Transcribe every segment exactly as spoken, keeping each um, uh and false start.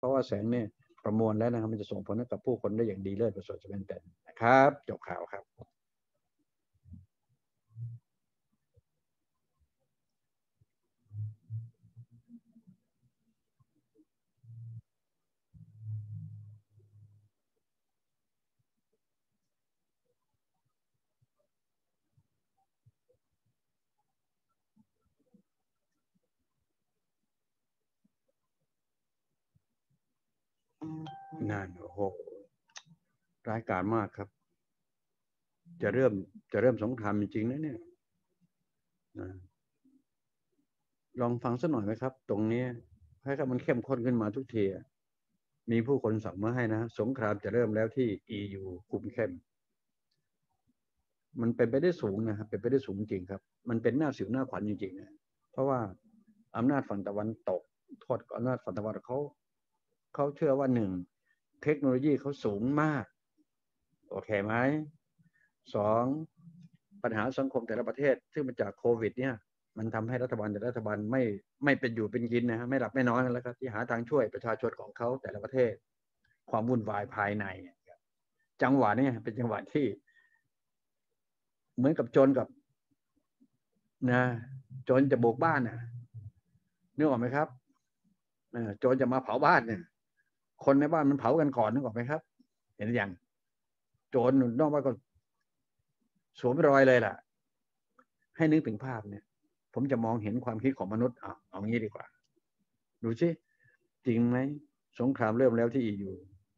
ราะว่าแสงเนี่ยประมวลแล้วนะครับมันจะส่งผลให้กับผู้คนได้อย่างดีเลิศประเสริฐจะเป็นแต่นะครับจบข่าวครับนั่นโอ้โหร้ายกาจมากครับจะเริ่มจะเริ่มสงครามจริงๆนะเนี่ยนะลองฟังสักหน่อยไหมครับ ตรงนี้ให้ครับมันเข้มข้นขึ้นมาทุกทีมีผู้คนสั่งมาให้นะสงครามจะเริ่มแล้วที่ อี ยู คุมเข้มมันเป็นไปได้สูงนะครับเป็นไปได้สูงจริงครับมันเป็นหน้าสิวหน้าขวัญจริงๆนะเพราะว่าอำนาจฝั่งตะวันตกโทษอำนาจฝั่งตะวันเขาเขาเชื่อว่าหนึ่งเทคโนโลยีเขาสูงมากโอเคไหมสองปัญหาสังคมแต่ละประเทศซึ่งมาจากโควิดเนี่ยมันทำให้รัฐบาลแต่ละรัฐบาลไม่ไม่เป็นอยู่เป็นกินนะฮะไม่หลับไม่นอนกันแล้วครับที่หาทางช่วยประชาชนของเขาแต่ละประเทศความวุ่นวายภายในจังหวะนี้เป็นจังหวะที่เหมือนกับโจรกับนะโจรจะบุกบ้านนะนึกออกไหมครับโจรจะมาเผาบ้านเนี่ยคนในบ้านมันเผากันก่อนนึกออกไหมครับเห็นอย่างโจรนอกบ้านก็สวมรอยเลยล่ะให้นึกถึงภาพเนี่ยผมจะมองเห็นความคิดของมนุษย์อ่ะเอางี้ดีกว่าดูสิจริงไหมสงครามเริ่มแล้วที่ อี ยู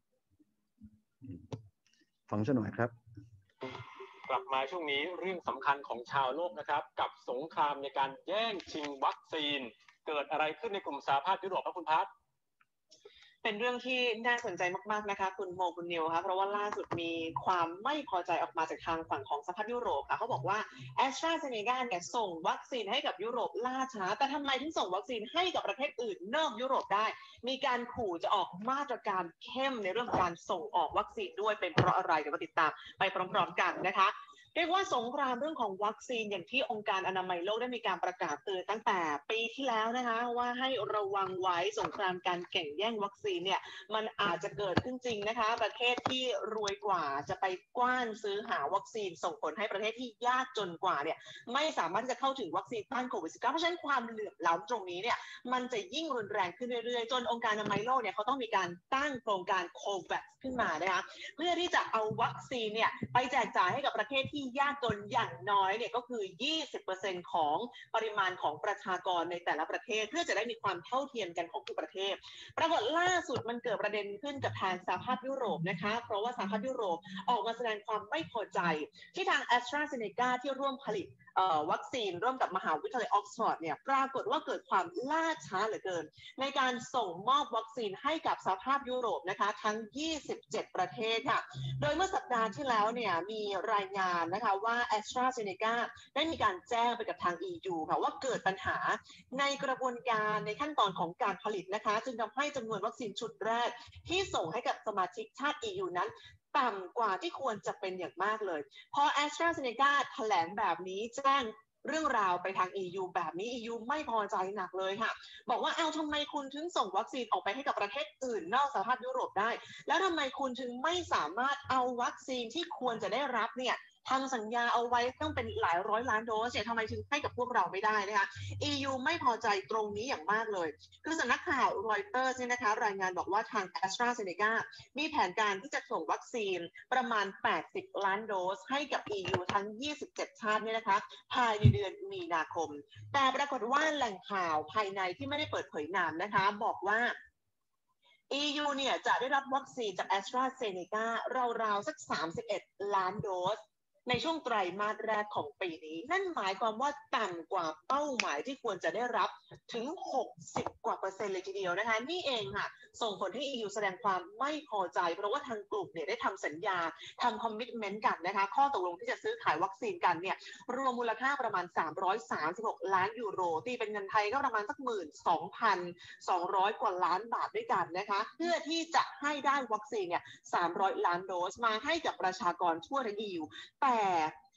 ฟังซะหน่อยครับกลับมาช่วงนี้เรื่องสำคัญของชาวโลกนะครับกับสงครามในการแย่งชิงวัคซีนเกิดอะไรขึ้นในกลุ่มสหภาพยุโรปครับคุณพัฒน์เป็นเรื่องที่น่าสนใจมากๆนะคะคุณโมคุณนิวค่ะเพราะว่าล่าสุดมีความไม่พอใจออกมาจากทางฝั่งของสหภาพยุโรปค่ะเขาบอกว่า AstraZeneca เนี่ยส่งวัคซีนให้กับยุโรปล่าช้าแต่ทำไมถึงส่งวัคซีนให้กับประเทศอื่นนอกยุโรปได้มีการขู่จะออกมาตรการเข้มในเรื่องการส่งออกวัคซีนด้วยเป็นเพราะอะไรเดี๋ยวมาติดตามไปพร้อมๆกันนะคะเรียกว่าสงครามเรื่องของวัคซีนอย่างที่องค์การอนามัยโลกได้มีการประกาศเตือนตั้งแต่ปีที่แล้วนะคะว่าให้ระวังไว้สงครามการแข่งแย่งวัคซีนเนี่ยมันอาจจะเกิดขึ้นจริงนะคะประเทศที่รวยกว่าจะไปกว้านซื้อหาวัคซีนส่งผลให้ประเทศที่ยากจนกว่าเนี่ยไม่สามารถที่จะเข้าถึงวัคซีนต้านโควิด สิบเก้า เพราะฉะนั้นความเหลื่อมล้ำตรงนี้เนี่ยมันจะยิ่งรุนแรงขึ้นเรื่อยๆจนองค์การอนามัยโลกเนี่ยเขาต้องมีการตั้งโครงการโควัคซ์ขึ้นมานะคะเพื่อที่จะเอาวัคซีนเนี่ยไปแจกจ่ายให้กับประเทศที่ยากจนอย่างน้อยเนี่ยก็คือ ยี่สิบเปอร์เซ็นต์ ของปริมาณของประชากรในแต่ละประเทศเพื่อจะได้มีความเท่าเทียมกันของทุกประเทศปรากฏล่าสุดมันเกิดประเด็นขึ้นกับทางสหภาพยุโรปนะคะเพราะว่าสหภาพยุโรปออกมาแสดงความไม่พอใจที่ทาง AstraZeneca ที่ร่วมผลิตวัคซีนร่วมกับมหาวิทยาลัยออกซฟอร์ดเนี่ยปรากฏว่าเกิดความล่าช้าเหลือเกินในการส่งมอบวัคซีนให้กับสหภาพยุโรปนะคะทั้งยี่สิบเจ็ดประเทศค่ะโดยเมื่อสัปดาห์ที่แล้วเนี่ยมีรายงานนะคะว่า AstraZeneca ได้มีการแจ้งไปกับทาง อี ยู ค่ะว่าเกิดปัญหาในกระบวนการในขั้นตอนของการผลิตนะคะจึงทำให้จำนวนวัคซีนชุดแรกที่ส่งให้กับสมาชิกชาติ อี ยู นั้นต่ำกว่าที่ควรจะเป็นอย่างมากเลยพอ AstraZeneca แถลงแบบนี้แจ้งเรื่องราวไปทาง อี ยู แบบนี้ อี ยู ไม่พอใจหนักเลยค่ะบอกว่าเอาทำไมคุณถึงส่งวัคซีนออกไปให้กับประเทศอื่นนอกสหภาพยุโรปได้แล้วทำไมคุณถึงไม่สามารถเอาวัคซีนที่ควรจะได้รับเนี่ยทำสัญญาเอาไว้ต้องเป็นหลายร้อยล้านโดสเนี่ยทำไมถึงให้กับพวกเราไม่ได้นะคะ อี ยู ไม่พอใจตรงนี้อย่างมากเลยคือสำนักข่าวรอยเตอร์เนี่ยนะคะรายงานบอกว่าทาง AstraZeneca มีแผนการที่จะส่งวัคซีนประมาณแปดสิบล้านโดสให้กับ อี ยู ทั้งยี่สิบเจ็ดชาติเนี่ยนะคะภายในเดือนมีนาคมแต่ปรากฏว่าแหล่งข่าวภายในที่ไม่ได้เปิดเผยนามนะคะบอกว่า อี ยู เนี่ยจะได้รับวัคซีนจาก AstraZeneca ราวๆสักสามสิบเอ็ดล้านโดสในช่วงไตรมาสแรกของปีนี้นั่นหมายความว่าต่ำกว่าเป้าหมายที่ควรจะได้รับถึงหกสิบกว่าเปอร์เซ็นต์เลยทีเดียวนะคะนี่เองค่ะส่งผลให้ อี ยู แสดงความไม่พอใจเพราะว่าทางกลุ่มเนี่ยได้ทำสัญญาทำคอมมิตเมนต์กันนะคะข้อตกลงที่จะซื้อขายวัคซีนกันเนี่ยรวมมูลค่าประมาณสามร้อยสามสิบหกล้านยูโรตีเป็นเงินไทยก็ประมาณสัก หนึ่งหมื่นสองพันสองร้อย กว่าล้านบาทด้วยกันนะคะเพื่อที่จะให้ได้วัคซีนเนี่ยสามร้อยล้านโดสมาให้กับประชากรทั่วทั้ง อี ยู แต่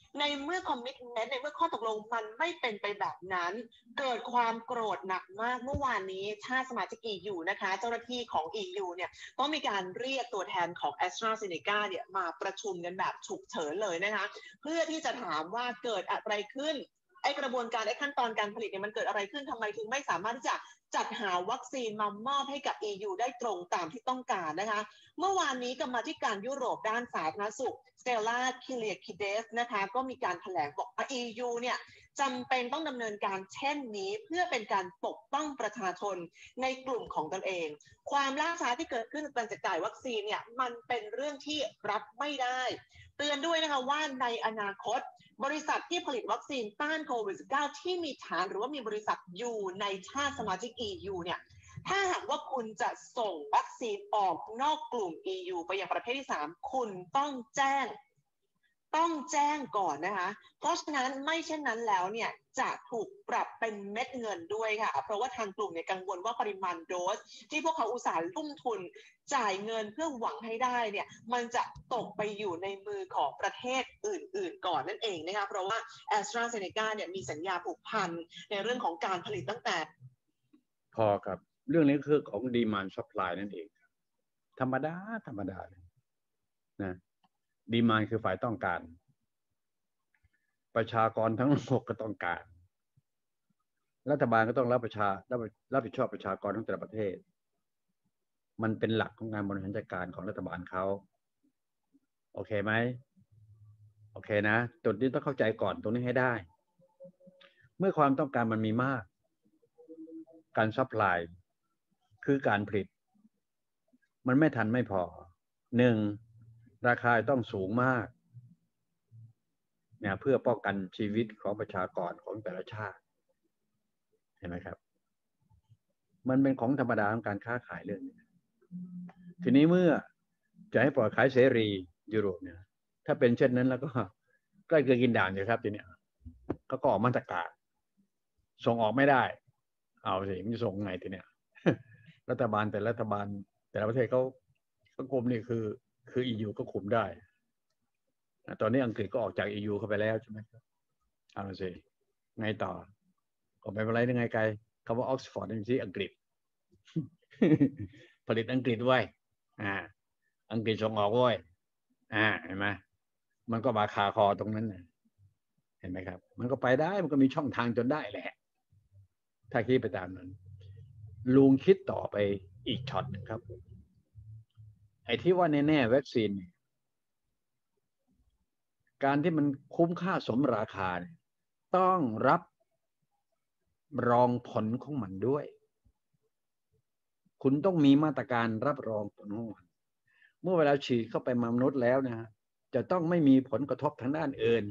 ในเมื่อคอมมิตเมนต์ในเมื่อข้อตกลงมันไม่เป็นไปแบบนั้นเกิดความโกรธหนักมากเมื่อวานนี้ชาติสมาชิก อี ยู นะคะเจ้าหน้าที่ของ อี ยู เนี่ยต้องมีการเรียกตัวแทนของ AstraZeneca เนี่ยมาประชุมกันแบบฉุกเฉินเลยนะคะเพื่อที่จะถามว่าเกิดอะไรขึ้นไอ้กระบวนการไอ้ขั้นตอนการผลิตเนี่ยมันเกิดอะไรขึ้นทำไมถึงไม่สามารถที่จะจัดหาวัคซีนมามอบให้กับ อี ยู ได้ตรงตามที่ต้องการนะคะเมื่อวานนี้กรรมาธิการยุโรปด้านสาธารณสุขสเตลล่าคิเลียคิเดสนะคะก็มีการแถลงบอกว่า อี ยู เนี่ยจำเป็นต้องดำเนินการเช่นนี้เพื่อเป็นการปกป้องประชาชนในกลุ่มของตนเองความล่าช้าที่เกิดขึ้นในการจัดจ่ายวัคซีนเนี่ยมันเป็นเรื่องที่รับไม่ได้เตือนด้วยนะคะว่าในอนาคตบริษัทที่ผลิตวัคซีนต้านโควิด สิบเก้า ที่มีฐานหรือว่ามีบริษัทอยู่ในชาติสมาชิก อี ยู เนี่ยถ้าหากว่าคุณจะส่งวัคซีนออกนอกกลุ่ม อี ยู ไปยังประเทศที่สามคุณต้องแจ้งต้องแจ้งก่อนนะคะเพราะฉะนั้นไม่เช่นนั้นแล้วเนี่ยจะถูกปรับเป็นเม็ดเงินด้วยค่ะเพราะว่าทางกลุ่มเนี่ยกังวลว่าปริมาณโดสที่พวกเขาอุตส่าห์ลุ่มทุนจ่ายเงินเพื่อหวังให้ได้เนี่ยมันจะตกไปอยู่ในมือของประเทศอื่นๆก่อนนั่นเองนะคะเพราะว่า AstraZeneca เนี่ยมีสัญญาผูกพันในเรื่องของการผลิตตั้งแต่พอครับเรื่องนี้คือของ demand supply นั่นเองธรรมดาธรรมดาเลยนะดีมานด์คือฝ่ายต้องการประชากรทั้งโลกก็ต้องการรัฐบาลก็ต้องรับประชารับผิดชอบประชากรทั้งแต่ละประเทศมันเป็นหลักของการบริหารจัดการของรัฐบาลเขาโอเคไหมโอเคนะจุดนี้ต้องเข้าใจก่อนตรงนี้ให้ได้เมื่อความต้องการมันมีมากการซัพพลายคือการผลิตมันไม่ทันไม่พอหนึ่งราคาต้องสูงมากเนี่ยเพื่อป้องกันชีวิตของประชากรของแต่ละชาติเห็นไหมครับมันเป็นของธรรมดาของการค้าขายเรื่องนี้ทีนี้เมื่อจะให้ปล่อยขายเสรียุโรปเนี่ยถ้าเป็นเช่นนั้นแล้วก็ใกล้เกินกินด่างเลยครับทีนี้เขาก็ออกมาตรการส่งออกไม่ได้เอาสิมันจะส่งไงทีเนี้ยรัฐบาลแต่รัฐบาลแต่ละประเทศเขาเขาคุมนี่คือคือ อี ยู ก็คุมได้ตอนนี้อังกฤษก็ออกจาก อี ยู เข้าไปแล้วใช่ไหมครับเอาสิไงต่อก็ไม่เป็นไรยังไงไกลคำว่าออกซฟอร์ดนี่ที่อังกฤษผลิตอังกฤษไว้อ่าอังกฤษส่งออกไว้อ่าเห็นไหมมันก็มาคาคอตรงนั้นนะเห็นไหมครับมันก็ไปได้มันก็มีช่องทางจนได้แหละถ้าคิดไปตามนั้นลุงคิดต่อไปอีกช็อตหนึ่งครับไอ้ที่ว่าแน่ๆวัคซีนการที่มันคุ้มค่าสมราคาต้องรับรองผลของมันด้วยคุณต้องมีมาตรการรับรองผลของมันเมื่อเวลาฉีดเข้าไปมนุษย์แล้วนะจะต้องไม่มีผลกระทบทางด้านอื่น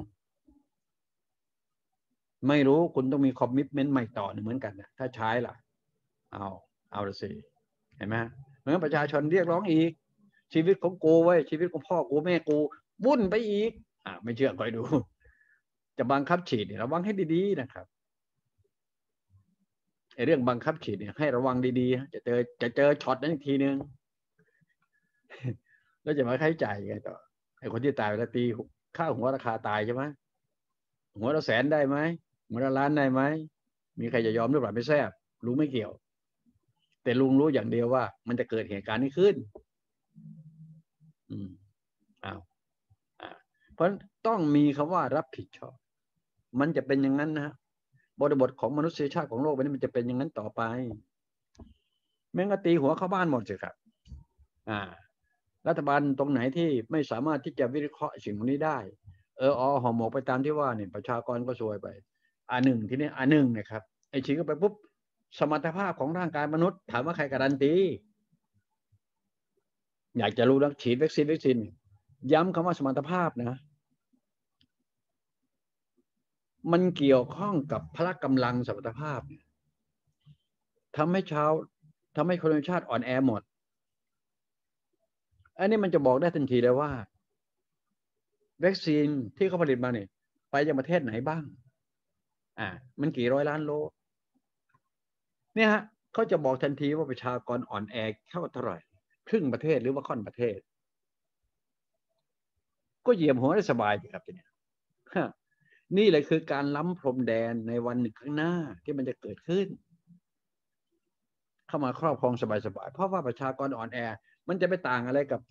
ไม่รู้คุณต้องมีคอมมิตเมนต์ใหม่ต่อเหมือนกันนะถ้าใช้ล่ะเอาเอาละสิเห็นไหมเหมือนประชาชนเรียกร้องอีกชีวิตของกูไว้ชีวิตของพ่อกูแม่กูวุ่นไปอีกอ่ะไม่เชื่อคอยดูจะบังคับฉีดเนี่ยระวังให้ดีๆนะครับไอ้เรื่องบังคับฉีดเนี่ยให้ระวังดีๆจะเจอจะเจอช็อตนั้นอีกทีนึงแล้วจะมาใช้จ่ายไงต่อไอ้คนที่ตายไปแล้วตีค่าหัวราคาตายใช่ไหมหัวละแสนได้ไหมหัวละล้านได้ไหมมีใครจะยอมหรือเปล่าไม่แซ่บลุงไม่เกี่ยวแต่ลุงรู้อย่างเดียวว่ามันจะเกิดเหตุการณ์นี้ขึ้นอืมอ้าวอ่าเพราะต้องมีคำว่ารับผิดชอบมันจะเป็นอย่างนั้นนะบริบทของมนุษยชาติของโลกนี้มันจะเป็นอย่างนั้นต่อไปแม้กระตีหัวเข้าบ้านหมดสิครับอ่ารัฐบาลตรงไหนที่ไม่สามารถที่จะวิเคราะห์สิ่งนี้ได้เอออ๋อห่อหมกไปตามที่ว่าเนี่ยประชากรก็ซวยไปอันหนึ่งทีนี้อันหนึ่งนะครับไอ้ฉีดเข้าไปปุ๊บสมรรถภาพของร่างกายมนุษย์ถามว่าใครการันตีอยากจะรู้แล้วฉีดวัคซีนวัคซีนย้ำคำว่าสมรรถภาพนะมันเกี่ยวข้องกับพละกำลังสมรรถภาพทำให้ชาวทำให้คนในชาติอ่อนแอหมดอันนี้มันจะบอกได้ทันทีเลยว่าวัคซีนที่เขาผลิตมาเนี่ยไปยังประเทศไหนบ้างอ่ามันกี่ร้อยล้านโลเนี่ยฮะเขาจะบอกทันทีว่าประชากรอ่อนแอเท่าเท่าไหร่ครึ่งประเทศหรือว่าค่อนประเทศก็เหยียบหัวได้สบายครับทีนี้นี่แหละคือการล้ำพรมแดนในวันหนึ่งข้างหน้าที่มันจะเกิดขึ้นเข้ามาครอบครองสบายๆเพราะว่าประชากรอ่อนแอมันจะไปต่างอะไรกับ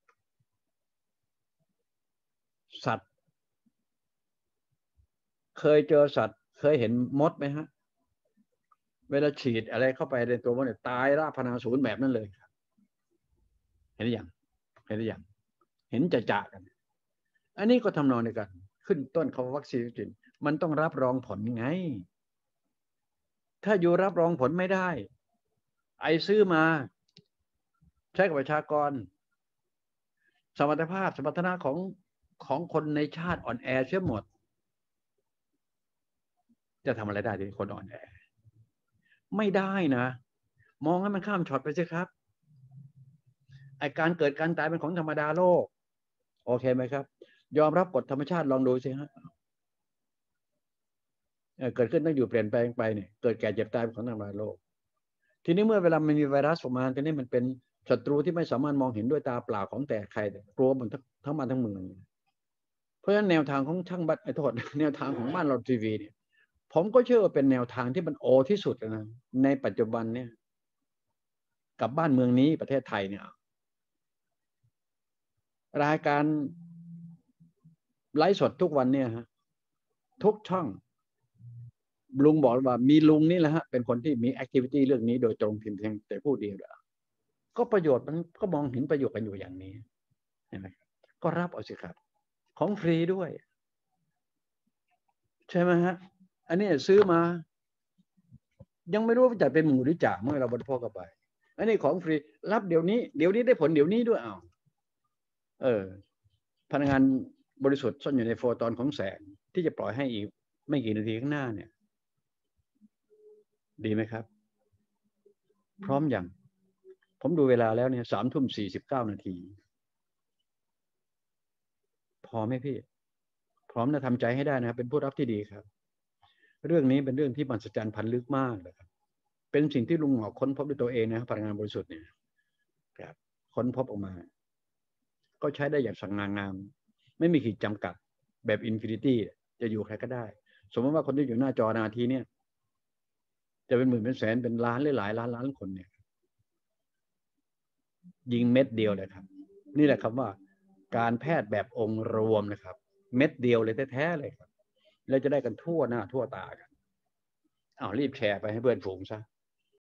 สัตว์เคยเจอสัตว์เคยเห็นมดไหมฮะเวลาฉีดอะไรเข้าไปในตัวมันเนี่ยตายราพนาศูนย์แบบนั้นเลยครับเห็นหรือยังเห็นหรือยังเห็นจะจะกัน อันนี้ก็ทำนองเดียวกันขึ้นต้นคำว่าวัคซีนมันต้องรับรองผลไงถ้าอยู่รับรองผลไม่ได้ไอซื้อมาใช้กับประชากรสมรรถภาพสมรรถนะของของคนในชาติอ่อนแอเสียหมดจะทำอะไรได้ที่คนอ่อนแอไม่ได้นะมองให้มันข้ามช็อตไปสิครับไอการเกิดการตายเป็นของธรรมดาโลกโอเคไหมครับยอมรับกฎธรรมชาติลองดูสิฮะเกิดขึ้นต้องอยู่เปลี่ยนแปลงไปเนี่ยเกิดแก่เจ็บตายเป็นของธรรมดาโลกทีนี้เมื่อเวลามันมีไวรัสออกมาทีนี้มันเป็นศัตรูที่ไม่สามารถมองเห็นด้วยตาเปล่าของแต่ใครกลัวมันทั้งบ้านทั้งเมืองเพราะฉะนั้นแนวทางของช่างบัตรไอ้โทษแนวทางของบ้านเราทีวีเนี่ยผมก็เชื่อว่าเป็นแนวทางที่มันโอที่สุดนะในปัจจุบันเนี่ยกับบ้านเมืองนี้ประเทศไทยเนี่ยรายการไลฟ์สดทุกวันเนี่ยฮะทุกช่องลุงบอกว่ามีลุงนี่แหละฮะเป็นคนที่มีแอคทิวิตี้เรื่องนี้โดยตรงเพียงแต่พูดเดียวก็ประโยชน์มันก็มองเห็นประโยชน์กันอยู่อย่างนี้เห็นไหมก็รับเอาสิครับของฟรีด้วยใช่ไหมฮะอันนี้ซื้อมายังไม่รู้ว่าจะเป็นหมูหรือจ่าเมื่อเราบริโภคกันไปอันนี้ของฟรีรับเดี๋ยวนี้เดี๋ยวนี้ได้ผลเดี๋ยวนี้ด้วยเอาเออพลังงานบริสุทธิ์ซ่อนอยู่ในโฟตอนของแสงที่จะปล่อยให้อีกไม่กี่นาทีข้างหน้าเนี่ยดีไหมครับพร้อมอย่างผมดูเวลาแล้วเนี่ยสามทุ่มสี่สิบเก้านาทีพอไหมพี่พร้อมจะทำใจให้ได้นะครับเป็นผู้รับที่ดีครับเรื่องนี้เป็นเรื่องที่มหัศจรรย์พันลึกมากเลยครับเป็นสิ่งที่ลุงหงอกค้นพบด้วยตัวเองนะพลังงานบริสุทธิ์เนี่ยครับค้นพบออกมาก็ใช้ได้อย่างสง่างามไม่มีขีดจำกัดแบบอินฟินิตี้จะอยู่ใครก็ได้สมมติว่าคนที่อยู่หน้าจอนาทีเนี่ยจะเป็นหมื่นเป็นแสนเป็นล้านหรือหลายล้านล้านคนเนี่ยยิงเม็ดเดียวเลยครับนี่แหละครับว่าการแพทย์แบบองค์รวมนะครับเม็ดเดียวเลยแท้ๆเลยครับแล้วจะได้กันทั่วหน้าทั่วตากันอ้าวรีบแชร์ไปให้เพื่อนฝูงซะ